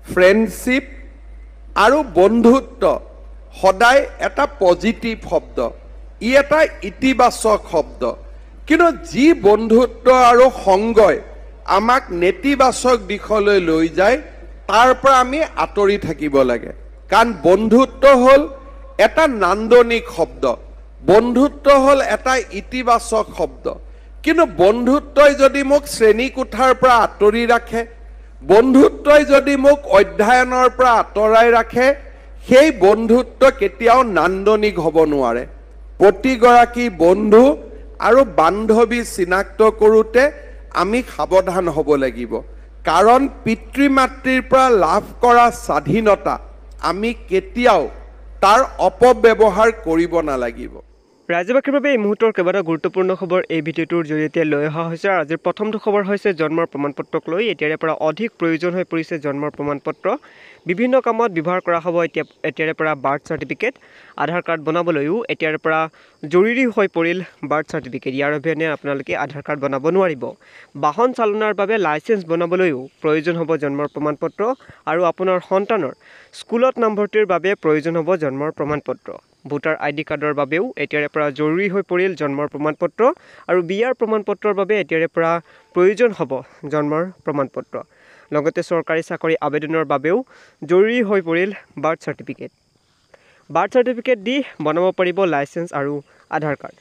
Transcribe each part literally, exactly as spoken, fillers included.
Friendship আৰু বন্ধুত্ব সদায় এটা পজিটিভ শব্দ, ই এটা ইতিবাচক শব্দ। কিন্তু যি বন্ধুত্ব আৰু সংগই আমাক নেতিবাচক দিশলৈ লৈ যায়, তাৰ পৰা আমি আঁতৰি থাকিব লাগে। কাৰণ বন্ধুত্ব হ'ল এটা নান্দনিক শব্দ, বন্ধুত্ব হ'ল এটা ইতিবাচক শব্দ। কিন্তু বন্ধুত্বই যদি মোক শ্ৰেণীকোঠাৰ পৰা আঁতৰি ৰাখে, বন্ধুত্বই যদি মোক অধ্যয়নৰ পৰা আঁতৰাই ৰাখে, সেই বন্ধুত্ব কেতিয়াও নান্দনিক হ'ব নোৱাৰে। প্ৰতিগৰাকী বন্ধু আৰু বান্ধৱী চিনাক্ত কৰোঁতে আমি সাৱধান হ'ব লাগিব। কাৰণ পিতৃ মাতৃৰ পৰা লাভ কৰা স্বাধীনতা আমি কেতিয়াও তাৰ অপব্যৱহাৰ কৰিব নালাগিব। ৰাজ্যবাসীৰ বাবে এই মুহূৰ্তৰ কেইবাটাও গুৰুত্বপূৰ্ণ খবৰ এই ভিডিঅ'টোৰ জৰিয়তে লৈ অহা হৈছে। আজিৰ প্ৰথমটো খবৰ হৈছে জন্মৰ প্ৰমাণপত্ৰক লৈ এতিয়াৰে পৰা অধিক প্ৰয়োজন হৈ পৰিছে জন্মৰ প্ৰমাণপত্ৰ। বিভিন্ন কামত ব্যৱহাৰ কৰা হ'ব এতিয়া এতিয়াৰে পৰা বাৰ্থ চাৰ্টিফিকেট। আধাৰ কাৰ্ড বনাবলৈও এতিয়াৰে পৰা জৰুৰী হৈ পৰিল বাৰ্থ চাৰ্টিফিকেট। ইয়াৰ অবিহনে আপোনালোকে আধাৰ কাৰ্ড বনাব নোৱাৰিব। বাহন চালনাৰ বাবে লাইচেঞ্চ বনাবলৈও প্ৰয়োজন হ'ব জন্মৰ প্ৰমাণপত্ৰ আৰু আপোনাৰ সন্তানৰ স্কুলত নামভৰ্তিৰ বাবে প্ৰয়োজন হ'ব জন্মৰ প্ৰমাণপত্ৰ। ভোটাৰ আই ডি কাৰ্ডৰ বাবেও এতিয়াৰে পৰা জৰুৰী হৈ পৰিল জন্মৰ প্ৰমাণপত্ৰ আৰু বিয়াৰ প্ৰমাণপত্ৰৰ বাবে এতিয়াৰে পৰা প্ৰয়োজন হ'ব জন্মৰ প্ৰমাণপত্ৰ। লগতে চৰকাৰী চাকৰি আবেদনৰ বাবেও জৰুৰী হৈ পৰিল বাৰ্থ চাৰ্টিফিকেট। বাৰ্থ চাৰ্টিফিকেট দি বনাব পাৰিব লাইচেঞ্চ আৰু আধাৰ কাৰ্ড।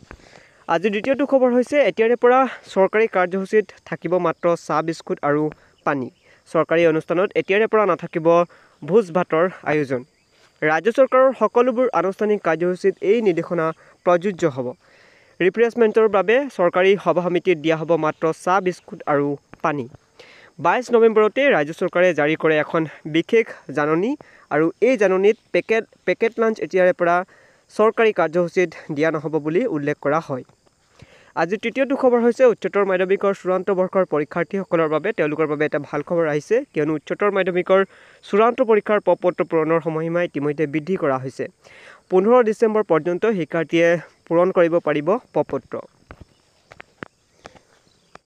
আজিৰ দ্বিতীয়টো খবৰ হৈছে এতিয়াৰে পৰা চৰকাৰী কাৰ্যসূচীত থাকিব মাত্ৰ চাহ বিস্কুট আৰু পানী। চৰকাৰী অনুষ্ঠানত এতিয়াৰে পৰা নাথাকিব ভোজ ভাতৰ আয়োজন। ৰাজ্য চৰকাৰৰ সকলোবোৰ আনুষ্ঠানিক কাৰ্যসূচীত এই নিৰ্দেশনা প্ৰযোজ্য হ'ব। ৰিফ্ৰেছমেণ্টৰ বাবে চৰকাৰী সভা সমিতিত দিয়া হ'ব মাত্ৰ চাহ বিস্কুট আৰু পানী। বাইছ নৱেম্বৰতে ৰাজ্য চৰকাৰে জাৰি কৰে এখন বিশেষ জাননী আৰু এই জাননীত পেকেট পেকেট লাঞ্চ এতিয়াৰে পৰা চৰকাৰী কাৰ্যসূচীত দিয়া নহ'ব বুলি উল্লেখ কৰা হয়। আজি তৃতীয়টো খবৰ হৈছে উচ্চতৰ মাধ্যমিকৰ চূড়ান্ত বৰ্ষৰ পৰীক্ষাৰ্থীসকলৰ বাবে তেওঁলোকৰ বাবে এটা ভাল খবৰ আহিছে, কিয়নো উচ্চতৰ মাধ্যমিকৰ চূড়ান্ত পৰীক্ষাৰ প্ৰপত্ৰ পূৰণৰ সময়সীমা ইতিমধ্যে বৃদ্ধি কৰা হৈছে। পোন্ধৰ ডিচেম্বৰ পৰ্যন্ত শিক্ষাৰ্থীয়ে পূৰণ কৰিব পাৰিব প্ৰপত্ৰ।